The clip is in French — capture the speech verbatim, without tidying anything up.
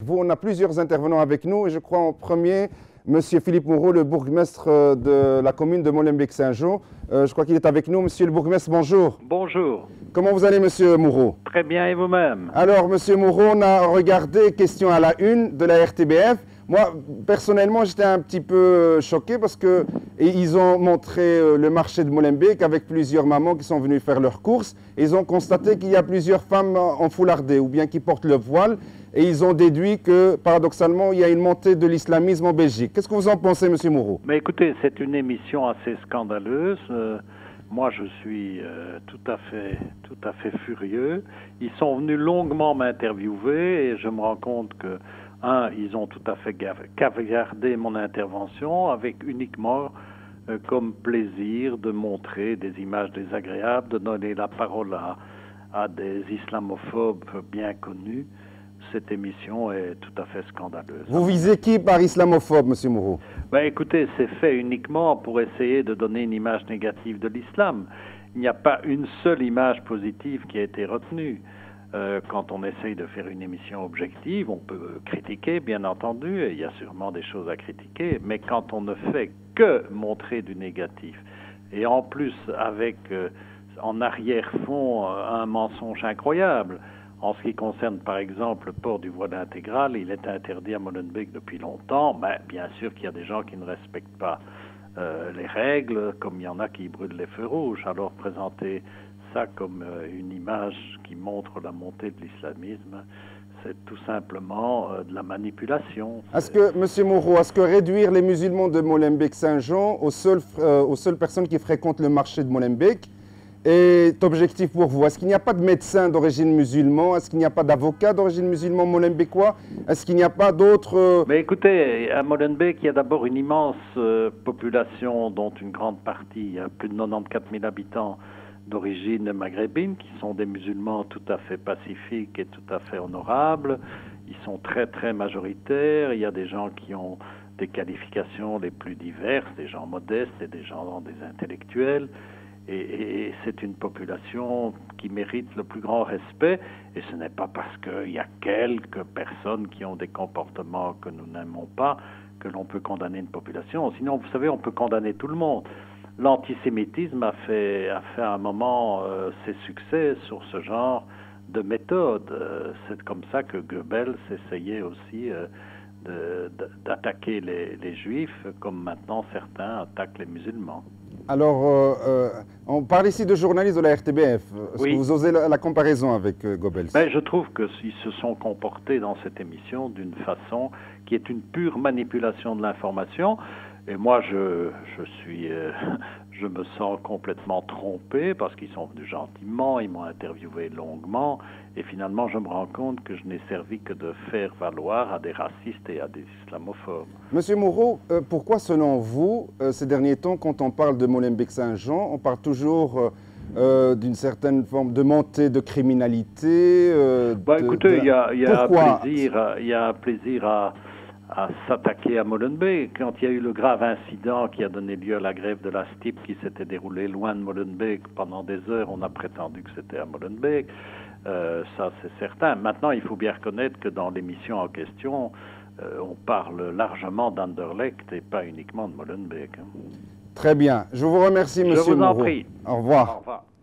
Vous, on a plusieurs intervenants avec nous et je crois en premier, Monsieur Philippe Moreau, le bourgmestre de la commune de Molenbeek-Saint-Jean. Euh, je crois qu'il est avec nous. Monsieur le bourgmestre, bonjour. Bonjour. Comment vous allez, Monsieur Moreau? Très bien, et vous-même? Alors, Monsieur Moreau, on a regardé Question à la une de la R T B F. Moi, personnellement, j'étais un petit peu choqué parce que ils ont montré le marché de Molenbeek avec plusieurs mamans qui sont venues faire leurs courses. Et ils ont constaté qu'il y a plusieurs femmes en foulardé ou bien qui portent le voile. Et ils ont déduit que, paradoxalement, il y a une montée de l'islamisme en Belgique. Qu'est-ce que vous en pensez, Monsieur Moreau? Mais écoutez, c'est une émission assez scandaleuse. Euh, moi, je suis euh, tout à fait, tout à fait furieux. Ils sont venus longuement m'interviewer et je me rends compte que, un, ils ont tout à fait caviardé mon intervention avec uniquement euh, comme plaisir de montrer des images désagréables, de donner la parole à, à des islamophobes bien connus. Cette émission est tout à fait scandaleuse. Vous visez qui par islamophobe, Monsieur Moreau? Ben, écoutez, c'est fait uniquement pour essayer de donner une image négative de l'islam. Il n'y a pas une seule image positive qui a été retenue. Euh, quand on essaye de faire une émission objective, on peut critiquer, bien entendu, et il y a sûrement des choses à critiquer, mais quand on ne fait que montrer du négatif, et en plus avec euh, en arrière-fond un mensonge incroyable. En ce qui concerne, par exemple, le port du voile intégral, il est interdit à Molenbeek depuis longtemps. Ben, bien sûr qu'il y a des gens qui ne respectent pas euh, les règles, comme il y en a qui brûlent les feux rouges. Alors présenter ça comme euh, une image qui montre la montée de l'islamisme, c'est tout simplement euh, de la manipulation. Est-ce que, Monsieur Moreau, est-ce que réduire les musulmans de Molenbeek-Saint-Jean aux seules, euh, aux seules personnes qui fréquentent le marché de Molenbeek est objectif pour vous? Est-ce qu'il n'y a pas de médecin d'origine musulmane? Est-ce qu'il n'y a pas d'avocat d'origine musulmane molenbeekois? Est-ce qu'il n'y a pas d'autres... Euh... Mais écoutez, à Molenbeek, il y a d'abord une immense euh, population, dont une grande partie, il y a plus de quatre-vingt-quatorze mille habitants d'origine maghrébine, qui sont des musulmans tout à fait pacifiques et tout à fait honorables. Ils sont très très majoritaires. Il y a des gens qui ont des qualifications les plus diverses, des gens modestes et des gens des intellectuels. Et, et c'est une population qui mérite le plus grand respect, et ce n'est pas parce qu'il y a quelques personnes qui ont des comportements que nous n'aimons pas que l'on peut condamner une population. Sinon, vous savez, on peut condamner tout le monde. L'antisémitisme a fait, a fait à un moment euh, ses succès sur ce genre de méthode. Euh, c'est comme ça que Goebbels essayait aussi euh, d'attaquer les, les juifs, comme maintenant certains attaquent les musulmans. Alors, euh, euh, on parle ici de journalistes de la R T B F. Est-ce oui. que vous osez la, la comparaison avec euh, Goebbels? Ben, je trouve qu'ils se sont comportés dans cette émission d'une façon qui est une pure manipulation de l'information. Et moi, je, je suis, euh, je me sens complètement trompé parce qu'ils sont venus gentiment, ils m'ont interviewé longuement, et finalement, je me rends compte que je n'ai servi que de faire valoir à des racistes et à des islamophobes. Monsieur Moreau, euh, pourquoi, selon vous, euh, ces derniers temps, quand on parle de Molenbeek-Saint-Jean, on parle toujours euh, euh, d'une certaine forme de montée de criminalité euh, bah, de, Écoutez, il de... y a, y a un pourquoi? plaisir, il y a un plaisir à... à s'attaquer à Molenbeek. Quand il y a eu le grave incident qui a donné lieu à la grève de la S T I P qui s'était déroulée loin de Molenbeek pendant des heures, on a prétendu que c'était à Molenbeek. Euh, ça, c'est certain. Maintenant, il faut bien reconnaître que dans l'émission en question, euh, on parle largement d'Anderlecht et pas uniquement de Molenbeek. Hein. Très bien. Je vous remercie, Monsieur Moreau. Je vous en Moreau. prie. Au revoir. Au revoir.